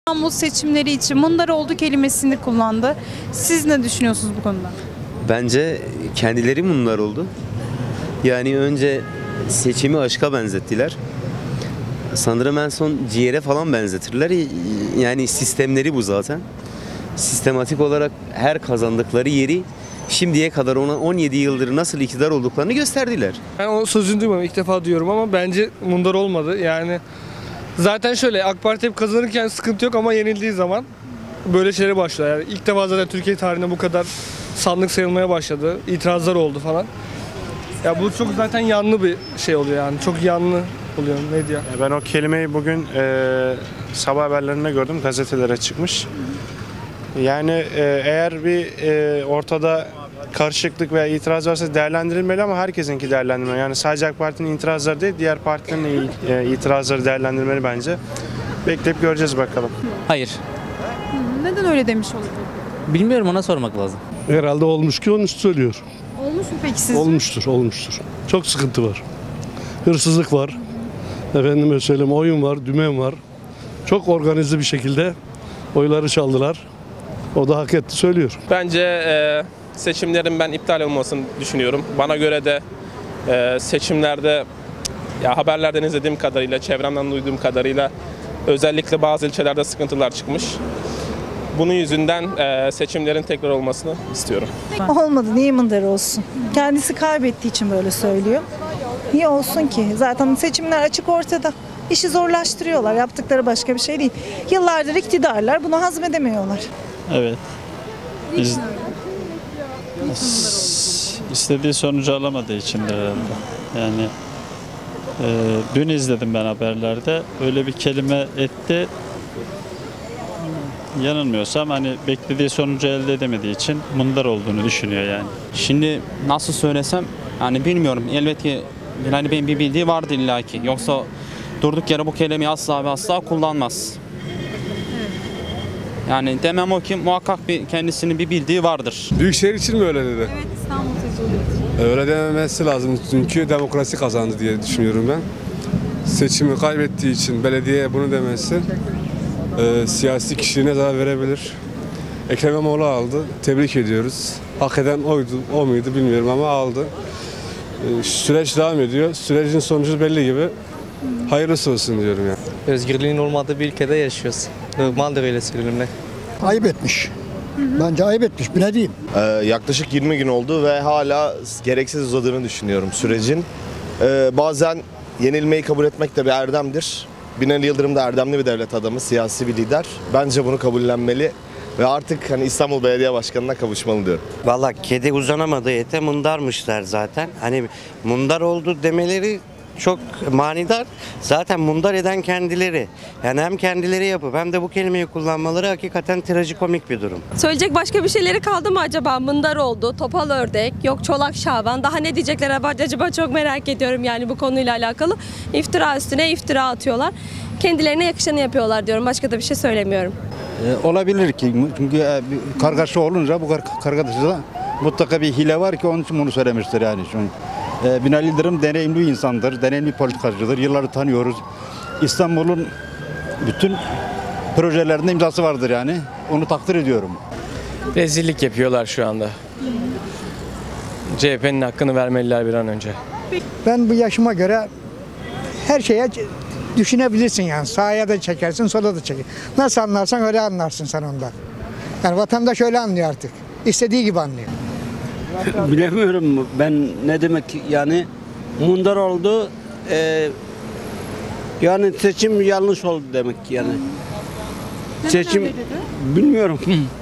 İstanbul seçimleri için Mundaroğlu kelimesini kullandı. Siz ne düşünüyorsunuz bu konuda? Bence kendileri bunlar oldu. Yani önce seçimi aşka benzettiler. Sanırım en son ciğere falan benzetirler. Yani sistemleri bu zaten. Sistematik olarak her kazandıkları yeri şimdiye kadar ona 17 yıldır nasıl iktidar olduklarını gösterdiler. Ben o sözünü duymadım, ilk defa duyuyorum ama bence mundar olmadı. Yani zaten şöyle, AK Parti hep kazanırken sıkıntı yok ama yenildiği zaman böyle şeylere başlıyor. Yani ilk defa zaten Türkiye tarihinde bu kadar sandık sayılmaya başladı. İtirazlar oldu falan. Ya bu çok zaten yanlı bir şey oluyor yani. Çok yanlı oluyor medya. Ben o kelimeyi bugün sabah haberlerinde gördüm. Gazetelere çıkmış. Yani eğer bir ortada karışıklık veya itiraz varsa değerlendirilmeli ama herkesinki değerlendirmeli. Yani sadece AK Parti'nin itirazları değil, diğer partilerin itirazları değerlendirmeli bence. Bekleyip göreceğiz bakalım. Hayır. Neden öyle demiş olabilir? Bilmiyorum, ona sormak lazım. Herhalde olmuş ki onu söylüyor. Olmuş mu peki sizce? Olmuştur. Çok sıkıntı var. Hırsızlık var. Efendime söyleyeyim, oyun var, dümen var. Çok organize bir şekilde oyları çaldılar. O da hak etti, söylüyor. Bence seçimlerin ben iptal olmasını düşünüyorum. Bana göre de seçimlerde ya haberlerden izlediğim kadarıyla, çevremden duyduğum kadarıyla özellikle bazı ilçelerde sıkıntılar çıkmış. Bunun yüzünden seçimlerin tekrar olmasını istiyorum. Olmadı, niye mındar olsun? Kendisi kaybettiği için böyle söylüyor. Niye olsun ki? Zaten seçimler açık ortada. İşi zorlaştırıyorlar. Yaptıkları başka bir şey değil. Yıllardır iktidarlar bunu hazmedemiyorlar. Evet. İstediği sonucu alamadığı için de herhalde. Yani dün izledim ben haberlerde. Öyle bir kelime etti. Yanılmıyorsam hani beklediği sonucu elde edemediği için mundar olduğunu düşünüyor yani. Şimdi nasıl söylesem, yani bilmiyorum. Elbette yani benim bir bildiği vardı illaki. Yoksa durduk yere bu kelimeyi asla ve asla kullanmaz. Yani demem o ki muhakkak kendisinin bir bildiği vardır. Büyükşehir için mi öyle dedi? Evet, İstanbul seçimleri. Öyle dememesi lazım çünkü demokrasi kazandı diye düşünüyorum ben. Seçimi kaybettiği için belediyeye bunu demesi siyasi kişiliğine zarar verebilir. Ekrem İmamoğlu aldı. Tebrik ediyoruz. Hak eden oydu, o muydu bilmiyorum ama aldı. Süreç devam ediyor. Sürecin sonucu belli gibi. Hayırlısı olsun diyorum yani. Özgürlüğün olmadığı bir ülkede yaşıyoruz. Normaldir öyle söylenmek. Ayıp etmiş. Bence ayıp etmiş. Ne diyeyim? Yaklaşık 20 gün oldu ve hala gereksiz uzadığını düşünüyorum sürecin. Bazen yenilmeyi kabul etmek de bir erdemdir. Binali Yıldırım da erdemli bir devlet adamı, siyasi bir lider. Bence bunu kabullenmeli ve artık hani İstanbul Belediye Başkanı'na kavuşmalı diyorum. Vallahi kedi uzanamadığı ete mundarmışlar zaten. Hani mundar oldu demeleri çok manidar. Zaten mundar eden kendileri. Yani hem kendileri yapıp hem de bu kelimeyi kullanmaları hakikaten trajikomik bir durum. Söyleyecek başka bir şeyleri kaldı mı acaba? Mundar oldu, topal ördek, yok çolak şaban. Daha ne diyecekler acaba, çok merak ediyorum yani bu konuyla alakalı. İftira üstüne iftira atıyorlar. Kendilerine yakışanı yapıyorlar diyorum. Başka da bir şey söylemiyorum. Olabilir ki. Çünkü kargaşa olunca bu kargaşada mutlaka bir hile var ki onun için bunu söylemiştir yani. Binali Yıldırım deneyimli bir insandır, deneyimli politikacıdır. Yılları tanıyoruz. İstanbul'un bütün projelerinde imzası vardır yani. Onu takdir ediyorum. Rezillik yapıyorlar şu anda. CHP'nin hakkını vermeliler bir an önce. Ben bu yaşıma göre her şeye düşünebilirsin yani. Sağa da çekersin, sola da çekersin. Nasıl anlarsan öyle anlarsın sen ondan. Yani vatandaş öyle anlıyor artık. İstediği gibi anlıyor. Bilemiyorum ben ne demek yani mundar oldu yani seçim yanlış oldu demek yani. Seçim bilmiyorum.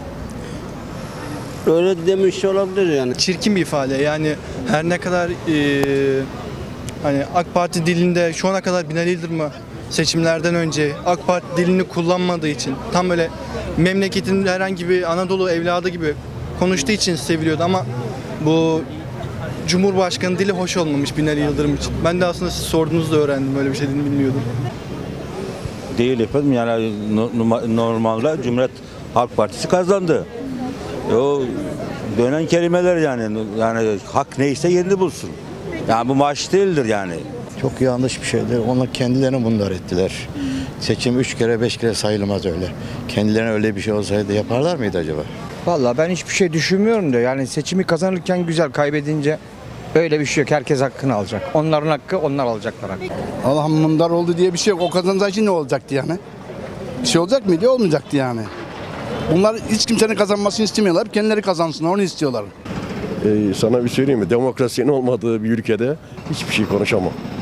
Öyle demiş olabilir yani. Çirkin bir ifade yani her ne kadar hani AK Parti dilinde şu ana kadar Binali Yıldırım'ı seçimlerden önce AK Parti dilini kullanmadığı için tam böyle memleketin herhangi bir Anadolu evladı gibi konuştuğu için seviliyordu ama bu Cumhurbaşkanı dili hoş olmamış Binali Yıldırım için. Ben de aslında siz sorduğunuzda öğrendim, öyle bir şey dediğini bilmiyordum. Değil efendim yani normalde Cumhuriyet Halk Partisi kazandı. O dönen kelimeler yani hak neyse yerini bulsun. Yani bu maaş değildir yani. Çok yanlış bir şeydi. Onlar kendilerini bunlar ettiler. Seçim 3 kere 5 kere sayılmaz öyle. Kendilerine öyle bir şey olsaydı yaparlar mıydı acaba? Vallahi ben hiçbir şey düşünmüyorum da yani seçimi kazanırken güzel, kaybedince öyle bir şey yok. Herkes hakkını alacak. Onların hakkı, onlar alacaklar hakkı. Allah'ım mundar oldu diye bir şey yok. O kazanacağı için ne olacaktı yani? Bir şey olacak mıydı? Olmayacaktı yani. Bunlar hiç kimsenin kazanmasını istemiyorlar. Kendileri kazansın, onu istiyorlar. Sana bir söyleyeyim mi? Demokrasinin olmadığı bir ülkede hiçbir şey konuşamam.